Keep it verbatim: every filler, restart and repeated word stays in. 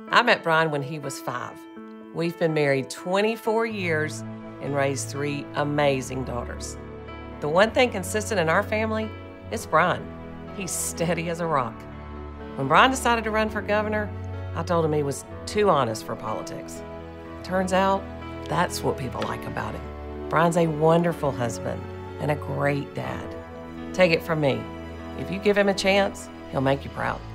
I met Brian when he was five. We've been married twenty-four years and raised three amazing daughters. The one thing consistent in our family is Brian. He's steady as a rock. When Brian decided to run for governor, I told him he was too honest for politics. Turns out, that's what people like about him. Brian's a wonderful husband and a great dad. Take it from me, if you give him a chance, he'll make you proud.